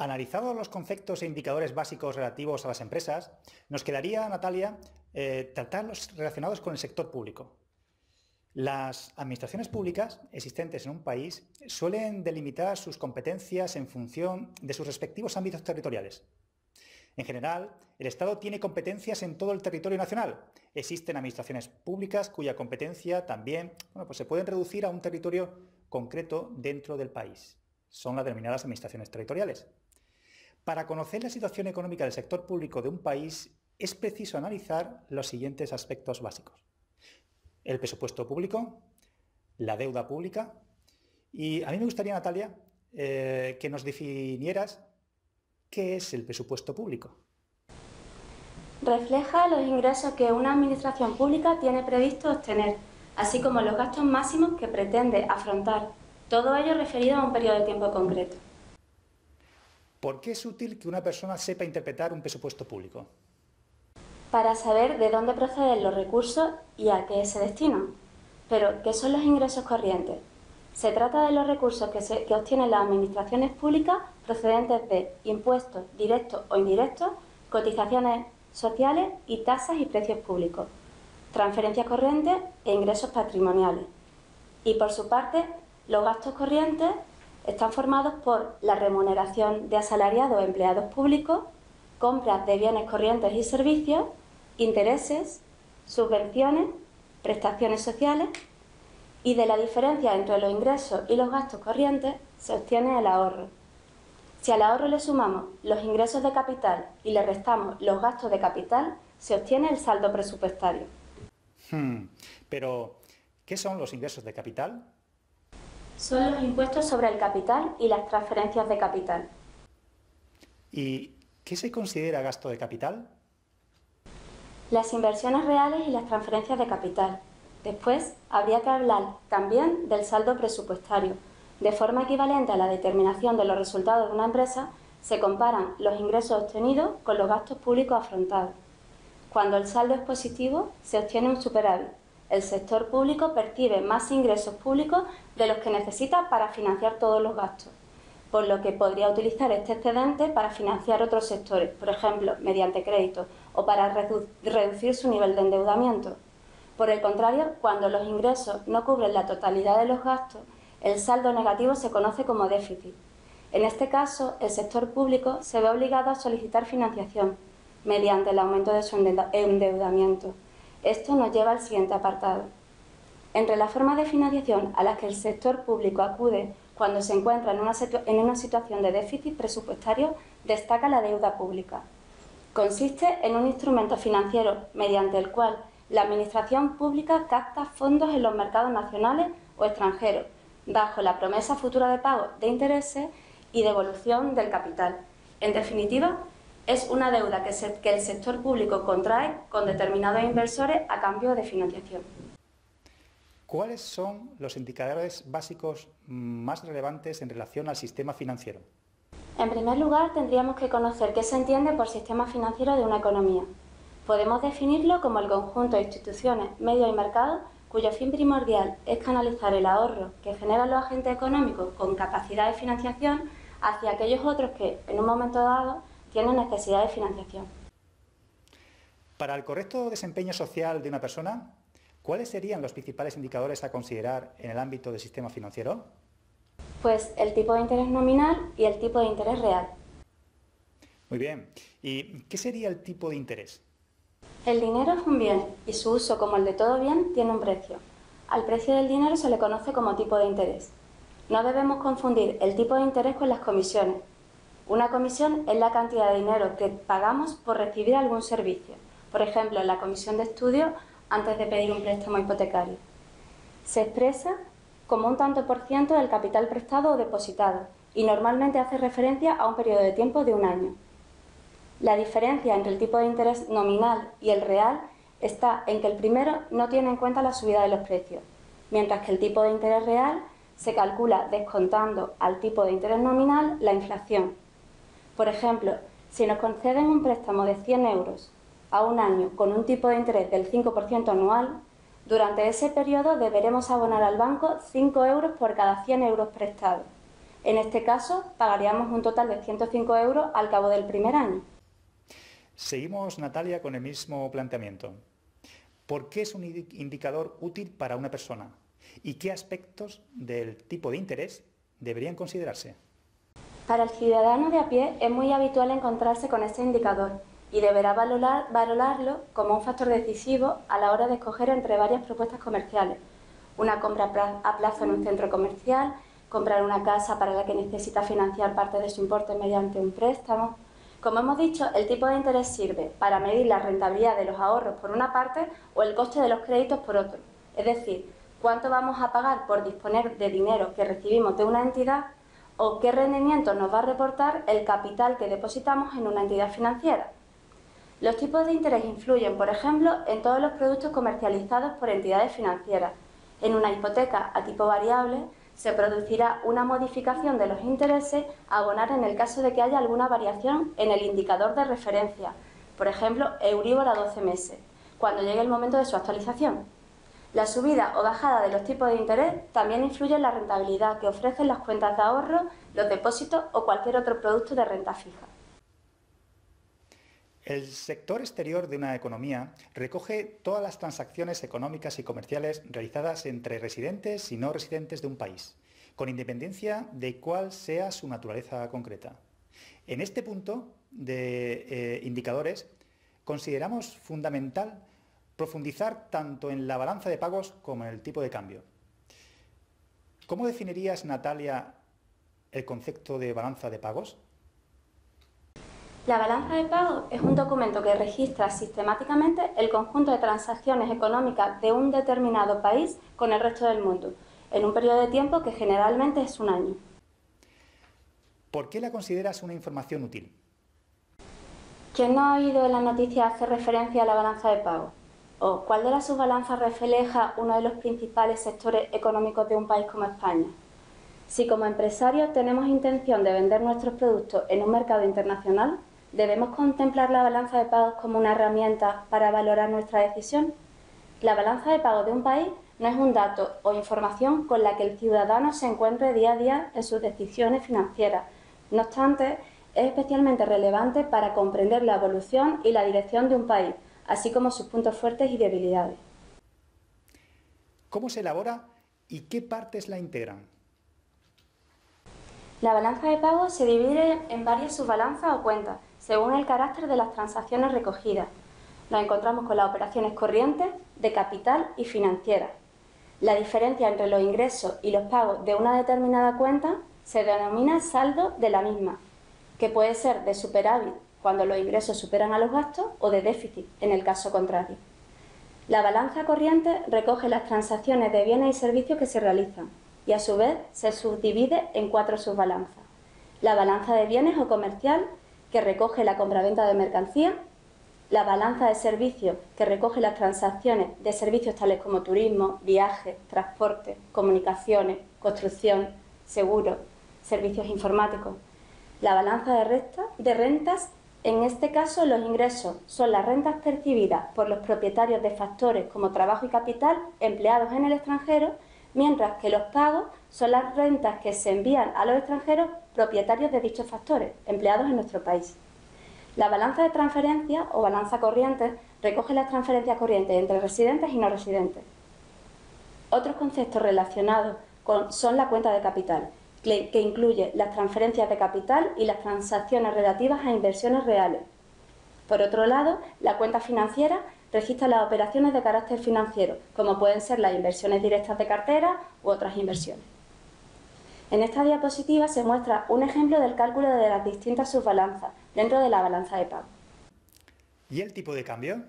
Analizados los conceptos e indicadores básicos relativos a las empresas, nos quedaría, Natalia, tratar los relacionados con el sector público. Las administraciones públicas existentes en un país suelen delimitar sus competencias en función de sus respectivos ámbitos territoriales. En general, el Estado tiene competencias en todo el territorio nacional. Existen administraciones públicas cuya competencia también se pueden reducir a un territorio concreto dentro del país. Son las denominadas administraciones territoriales. Para conocer la situación económica del sector público de un país es preciso analizar los siguientes aspectos básicos: el presupuesto público, la deuda pública y a mí me gustaría, Natalia, que nos definieras qué es el presupuesto público. Refleja los ingresos que una administración pública tiene previsto obtener, así como los gastos máximos que pretende afrontar, todo ello referido a un periodo de tiempo concreto. ¿Por qué es útil que una persona sepa interpretar un presupuesto público? Para saber de dónde proceden los recursos y a qué se destinan. Pero, ¿qué son los ingresos corrientes? Se trata de los recursos que obtienen las administraciones públicas procedentes de impuestos directos o indirectos, cotizaciones sociales y tasas y precios públicos, transferencias corrientes e ingresos patrimoniales. Y por su parte, los gastos corrientes están formados por la remuneración de asalariados o empleados públicos, compras de bienes corrientes y servicios, intereses, subvenciones, prestaciones sociales, y de la diferencia entre los ingresos y los gastos corrientes se obtiene el ahorro. Si al ahorro le sumamos los ingresos de capital y le restamos los gastos de capital, se obtiene el saldo presupuestario. Pero, ¿qué son los ingresos de capital? Son los impuestos sobre el capital y las transferencias de capital. ¿Y qué se considera gasto de capital? Las inversiones reales y las transferencias de capital. Después, habría que hablar también del saldo presupuestario. De forma equivalente a la determinación de los resultados de una empresa, se comparan los ingresos obtenidos con los gastos públicos afrontados. Cuando el saldo es positivo, se obtiene un superávit. El sector público percibe más ingresos públicos de los que necesita para financiar todos los gastos, por lo que podría utilizar este excedente para financiar otros sectores, por ejemplo, mediante crédito, o para reducir su nivel de endeudamiento. Por el contrario, cuando los ingresos no cubren la totalidad de los gastos, el saldo negativo se conoce como déficit. En este caso, el sector público se ve obligado a solicitar financiación mediante el aumento de su endeudamiento. Esto nos lleva al siguiente apartado. Entre las formas de financiación a las que el sector público acude cuando se encuentra en una situación de déficit presupuestario, destaca la deuda pública. Consiste en un instrumento financiero mediante el cual la administración pública capta fondos en los mercados nacionales o extranjeros, bajo la promesa futura de pago de intereses y devolución del capital. En definitiva, es una deuda que el sector público contrae con determinados inversores a cambio de financiación. ¿Cuáles son los indicadores básicos más relevantes en relación al sistema financiero? En primer lugar, tendríamos que conocer qué se entiende por sistema financiero de una economía. Podemos definirlo como el conjunto de instituciones, medios y mercados cuyo fin primordial es canalizar el ahorro que generan los agentes económicos con capacidad de financiación hacia aquellos otros que, en un momento dado, tienen necesidad de financiación. Para el correcto desempeño social de una persona, ¿cuáles serían los principales indicadores a considerar en el ámbito del sistema financiero? Pues el tipo de interés nominal y el tipo de interés real. Muy bien. ¿Y qué sería el tipo de interés? El dinero es un bien y su uso, como el de todo bien, tiene un precio. Al precio del dinero se le conoce como tipo de interés. No debemos confundir el tipo de interés con las comisiones. Una comisión es la cantidad de dinero que pagamos por recibir algún servicio. Por ejemplo, la comisión de estudio antes de pedir un préstamo hipotecario. Se expresa como un tanto por ciento del capital prestado o depositado y normalmente hace referencia a un periodo de tiempo de un año. La diferencia entre el tipo de interés nominal y el real está en que el primero no tiene en cuenta la subida de los precios, mientras que el tipo de interés real se calcula descontando al tipo de interés nominal la inflación. Por ejemplo, si nos conceden un préstamo de 100 euros a un año con un tipo de interés del 5% anual, durante ese periodo deberemos abonar al banco 5 euros por cada 100 euros prestados. En este caso, pagaríamos un total de 105 euros al cabo del primer año. Seguimos, Natalia, con el mismo planteamiento. ¿Por qué es un indicador útil para una persona? ¿Y qué aspectos del tipo de interés deberían considerarse? Para el ciudadano de a pie es muy habitual encontrarse con este indicador y deberá valorarlo como un factor decisivo a la hora de escoger entre varias propuestas comerciales. Una compra a plazo en un centro comercial, comprar una casa para la que necesita financiar parte de su importe mediante un préstamo. Como hemos dicho, el tipo de interés sirve para medir la rentabilidad de los ahorros por una parte o el coste de los créditos por otro. Es decir, cuánto vamos a pagar por disponer de dinero que recibimos de una entidad o qué rendimiento nos va a reportar el capital que depositamos en una entidad financiera. Los tipos de interés influyen, por ejemplo, en todos los productos comercializados por entidades financieras. En una hipoteca a tipo variable se producirá una modificación de los intereses a abonar en el caso de que haya alguna variación en el indicador de referencia, por ejemplo, Euribor a 12 meses, cuando llegue el momento de su actualización. La subida o bajada de los tipos de interés también influye en la rentabilidad que ofrecen las cuentas de ahorro, los depósitos o cualquier otro producto de renta fija. El sector exterior de una economía recoge todas las transacciones económicas y comerciales realizadas entre residentes y no residentes de un país, con independencia de cuál sea su naturaleza concreta. En este punto de indicadores, consideramos fundamental profundizar tanto en la balanza de pagos como en el tipo de cambio. ¿Cómo definirías, Natalia, el concepto de balanza de pagos? La balanza de pagos es un documento que registra sistemáticamente el conjunto de transacciones económicas de un determinado país con el resto del mundo, en un periodo de tiempo que generalmente es un año. ¿Por qué la consideras una información útil? ¿Quién no ha oído en las noticias hacer referencia a la balanza de pagos? ¿O cuál de las subbalanzas refleja uno de los principales sectores económicos de un país como España? Si como empresarios tenemos intención de vender nuestros productos en un mercado internacional, ¿debemos contemplar la balanza de pagos como una herramienta para valorar nuestra decisión? La balanza de pagos de un país no es un dato o información con la que el ciudadano se encuentre día a día en sus decisiones financieras. No obstante, es especialmente relevante para comprender la evolución y la dirección de un país, así como sus puntos fuertes y debilidades. ¿Cómo se elabora y qué partes la integran? La balanza de pagos se divide en varias subbalanzas o cuentas, según el carácter de las transacciones recogidas. Nos encontramos con las operaciones corrientes, de capital y financieras. La diferencia entre los ingresos y los pagos de una determinada cuenta se denomina saldo de la misma, que puede ser de superávit cuando los ingresos superan a los gastos o de déficit en el caso contrario. La balanza corriente recoge las transacciones de bienes y servicios que se realizan y a su vez se subdivide en 4 subbalanzas. La balanza de bienes o comercial, que recoge la compraventa de mercancía, la balanza de servicios, que recoge las transacciones de servicios tales como turismo, viajes, transporte, comunicaciones, construcción, seguros, servicios informáticos. La balanza de rentas, en este caso los ingresos son las rentas percibidas por los propietarios de factores como trabajo y capital empleados en el extranjero, mientras que los pagos son las rentas que se envían a los extranjeros propietarios de dichos factores empleados en nuestro país. La balanza de transferencia o balanza corriente recoge las transferencias corrientes entre residentes y no residentes. Otros conceptos relacionados son la cuenta de capital, que incluye las transferencias de capital y las transacciones relativas a inversiones reales. Por otro lado, la cuenta financiera registra las operaciones de carácter financiero, como pueden ser las inversiones directas de cartera u otras inversiones. En esta diapositiva se muestra un ejemplo del cálculo de las distintas subbalanzas dentro de la balanza de pago. ¿Y el tipo de cambio?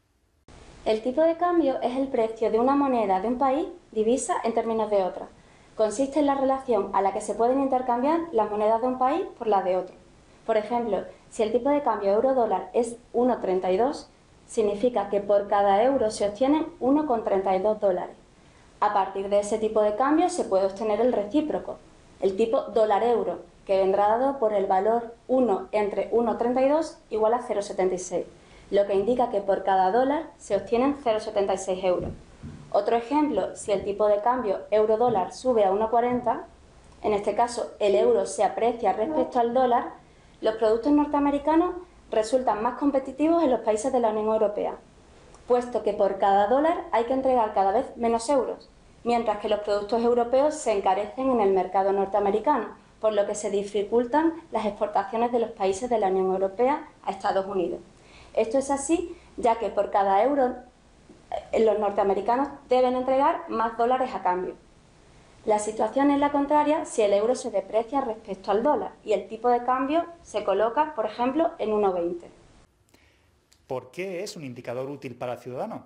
El tipo de cambio es el precio de una moneda de un país divisa en términos de otra. Consiste en la relación a la que se pueden intercambiar las monedas de un país por las de otro. Por ejemplo, si el tipo de cambio euro-dólar es 1,32, significa que por cada euro se obtienen 1,32 dólares. A partir de ese tipo de cambio se puede obtener el recíproco, el tipo dólar-euro, que vendrá dado por el valor 1 entre 1,32 igual a 0,76, lo que indica que por cada dólar se obtienen 0,76 euros. Otro ejemplo, si el tipo de cambio euro-dólar sube a 1,40, en este caso el euro se aprecia respecto al dólar, los productos norteamericanos resultan más competitivos en los países de la Unión Europea, puesto que por cada dólar hay que entregar cada vez menos euros, mientras que los productos europeos se encarecen en el mercado norteamericano, por lo que se dificultan las exportaciones de los países de la Unión Europea a Estados Unidos. Esto es así, ya que por cada euro los norteamericanos deben entregar más dólares a cambio. La situación es la contraria si el euro se deprecia respecto al dólar y el tipo de cambio se coloca, por ejemplo, en 1,20. ¿Por qué es un indicador útil para el ciudadano?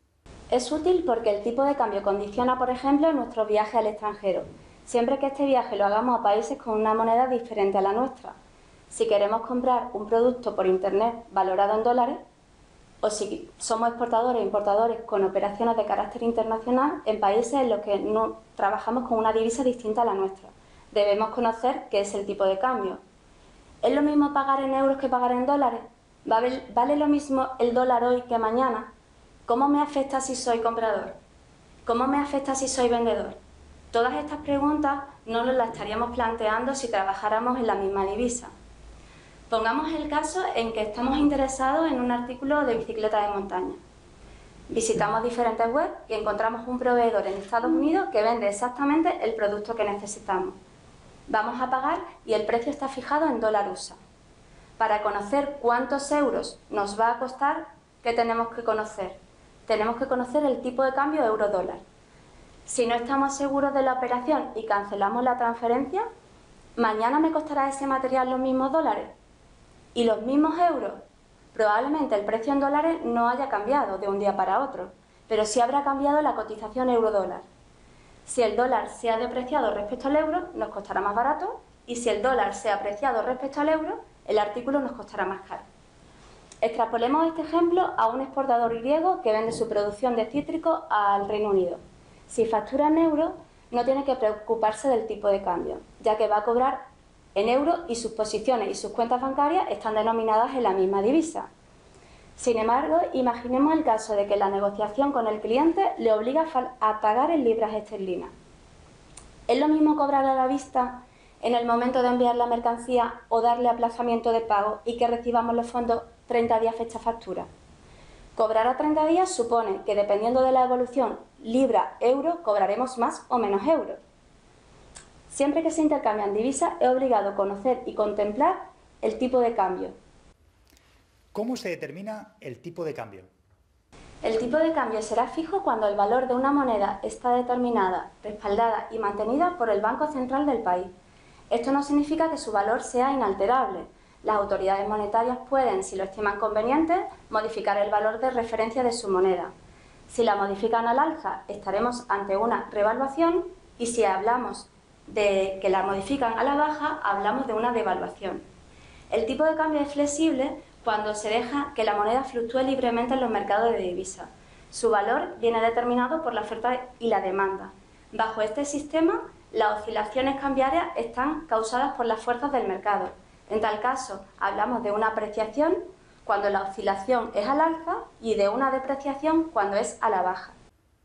Es útil porque el tipo de cambio condiciona, por ejemplo, nuestro viaje al extranjero, siempre que este viaje lo hagamos a países con una moneda diferente a la nuestra. Si queremos comprar un producto por Internet valorado en dólares, o si somos exportadores e importadores con operaciones de carácter internacional en países en los que no trabajamos con una divisa distinta a la nuestra, debemos conocer qué es el tipo de cambio. ¿Es lo mismo pagar en euros que pagar en dólares? ¿Vale lo mismo el dólar hoy que mañana? ¿Cómo me afecta si soy comprador? ¿Cómo me afecta si soy vendedor? Todas estas preguntas no nos las estaríamos planteando si trabajáramos en la misma divisa. Pongamos el caso en que estamos interesados en un artículo de bicicleta de montaña. Visitamos diferentes webs y encontramos un proveedor en Estados Unidos que vende exactamente el producto que necesitamos. Vamos a pagar y el precio está fijado en dólar USA. Para conocer cuántos euros nos va a costar, ¿qué tenemos que conocer? Tenemos que conocer el tipo de cambio euro-dólar. Si no estamos seguros de la operación y cancelamos la transferencia, ¿mañana me costará ese material los mismos dólares? ¿Y los mismos euros? Probablemente el precio en dólares no haya cambiado de un día para otro, pero sí habrá cambiado la cotización euro-dólar. Si el dólar se ha depreciado respecto al euro, nos costará más barato, y si el dólar se ha apreciado respecto al euro, el artículo nos costará más caro. Extrapolemos este ejemplo a un exportador griego que vende su producción de cítricos al Reino Unido. Si factura en euros, no tiene que preocuparse del tipo de cambio, ya que va a cobrar en euros y sus posiciones y sus cuentas bancarias están denominadas en la misma divisa. Sin embargo, imaginemos el caso de que la negociación con el cliente le obliga a pagar en libras esterlinas. ¿Es lo mismo cobrar a la vista en el momento de enviar la mercancía o darle aplazamiento de pago y que recibamos los fondos 30 días fecha factura? Cobrar a 30 días supone que, dependiendo de la evolución libra-euro, cobraremos más o menos euros. Siempre que se intercambian divisas, es obligado conocer y contemplar el tipo de cambio. ¿Cómo se determina el tipo de cambio? El tipo de cambio será fijo cuando el valor de una moneda está determinada, respaldada y mantenida por el Banco Central del país. Esto no significa que su valor sea inalterable. Las autoridades monetarias pueden, si lo estiman conveniente, modificar el valor de referencia de su moneda. Si la modifican al alza, estaremos ante una revaluación, y si hablamos de que la modifican a la baja, hablamos de una devaluación. El tipo de cambio es flexible cuando se deja que la moneda fluctúe libremente en los mercados de divisas. Su valor viene determinado por la oferta y la demanda. Bajo este sistema, las oscilaciones cambiarias están causadas por las fuerzas del mercado. En tal caso, hablamos de una apreciación cuando la oscilación es al alza y de una depreciación cuando es a la baja.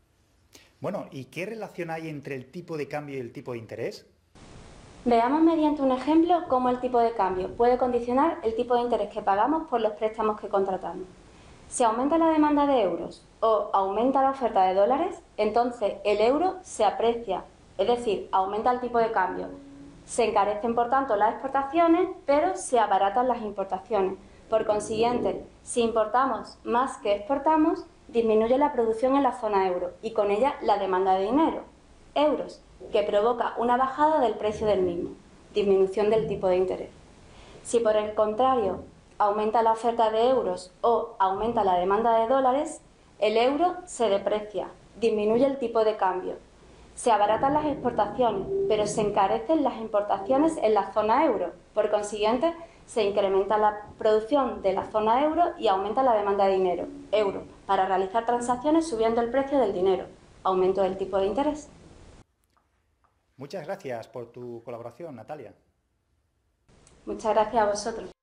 Bueno, ¿y qué relación hay entre el tipo de cambio y el tipo de interés? Veamos mediante un ejemplo cómo el tipo de cambio puede condicionar el tipo de interés que pagamos por los préstamos que contratamos. Si aumenta la demanda de euros o aumenta la oferta de dólares, entonces el euro se aprecia, es decir, aumenta el tipo de cambio. Se encarecen, por tanto, las exportaciones, pero se abaratan las importaciones. Por consiguiente, si importamos más que exportamos, disminuye la producción en la zona euro y con ella la demanda de dinero, euros, que provoca una bajada del precio del mismo, disminución del tipo de interés. Si por el contrario aumenta la oferta de euros o aumenta la demanda de dólares, el euro se deprecia, disminuye el tipo de cambio. Se abaratan las exportaciones, pero se encarecen las importaciones en la zona euro. Por consiguiente, se incrementa la producción de la zona euro y aumenta la demanda de dinero, euro, para realizar transacciones subiendo el precio del dinero, aumento del tipo de interés. Muchas gracias por tu colaboración, Natalia. Muchas gracias a vosotros.